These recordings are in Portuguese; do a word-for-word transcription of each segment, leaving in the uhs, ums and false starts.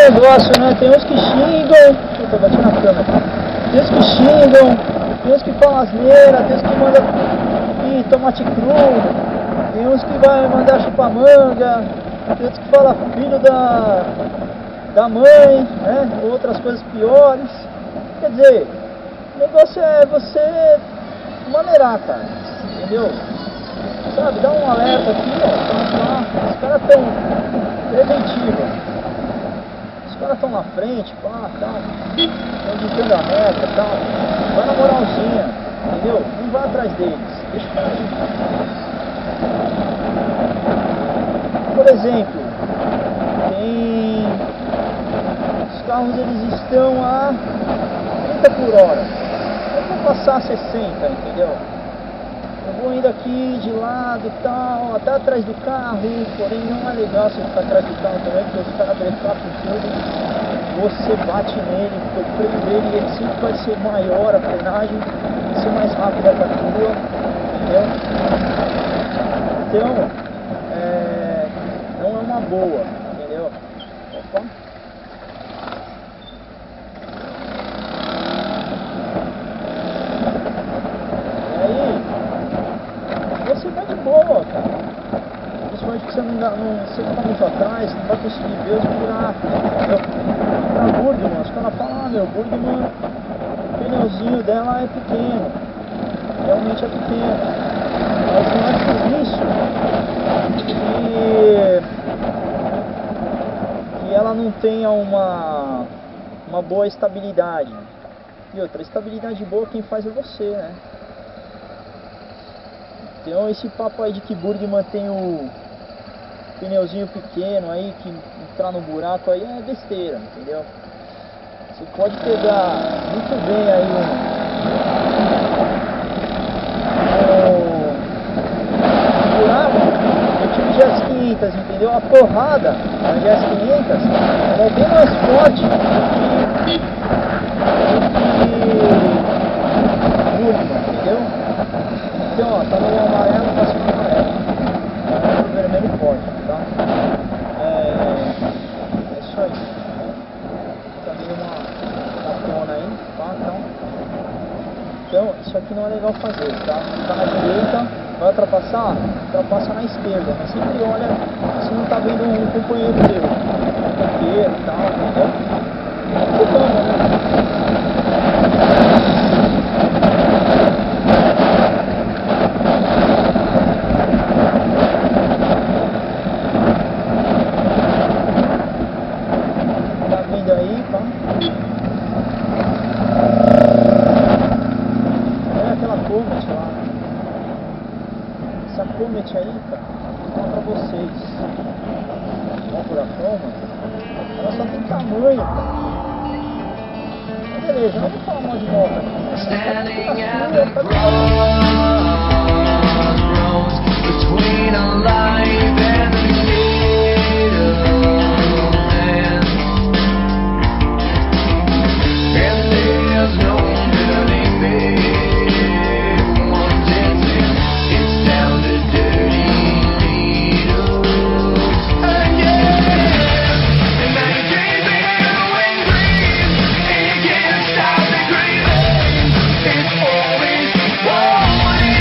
negócio, né? Tem uns que xingam. Puta, bati na câmera. Tem uns que xingam, tem uns que falam asneira, tem uns que mandam ih, tomate cru, tem uns que vai mandar chupar manga, tem outros que falam filho da, da mãe, né? Outras coisas piores. Quer dizer, o negócio é você maneirar, cara, entendeu? Sabe, dá um alerta aqui, ó, tá, tá. Os caras tão preventivos. Os caras estão na frente, pá, tal, estão ditando a meta, tal. Vai na moralzinha, entendeu? Não vai atrás deles, deixa o cara aí. Por exemplo, tem... os carros, eles estão a trinta por hora. Eu vou passar a sessenta, entendeu? Eu vou indo aqui de lado e tal, até atrás do carro, porém não é legal você ficar atrás do carro também, porque os caras brecam com tudo, você bate nele, porque o freio dele ele sempre vai ser maior, a frenagem vai ser mais rápida que a tua, entendeu? Então, é, não é uma boa, entendeu? Opa. Você vai de boa, cara. Principalmente que você não, dá, não você tá muito atrás, não vai conseguir ver os buracos, entendeu? Pra Burgman, os caras falam, ah meu, Burgman, o pneuzinho dela é pequeno. Realmente é pequeno. Mas não é por isso que, que ela não tenha uma, uma boa estabilidade. E outra, estabilidade boa quem faz é você, né? Então esse papo aí de que Burgman tem o pneuzinho pequeno aí, que entrar no buraco aí é besteira, entendeu? Você pode pegar muito bem aí um, um buraco, eu tive G S quinhentos, entendeu? A porrada da G S quinhentos ela é bem mais forte do que, do que Burgman, entendeu? Então, ó, tá no amarelo, passa no amarelo. Tá no vermelho forte, tá? É, é isso aí. Tá meio uma tapona aí, tá? Então, então, isso aqui não é legal fazer, tá? Tá na direita, vai ultrapassar, ultrapassa na esquerda. Mas sempre olha se não tá vendo um companheiro teu. Um companheiro e tal, entendeu? E vamos, né? Essa Comet aí, cara, vou falar pra vocês. Ó, furacão, mano. Ela só tem tamanho, cara. Mas beleza, não vou falar mal de moto Always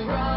wrong.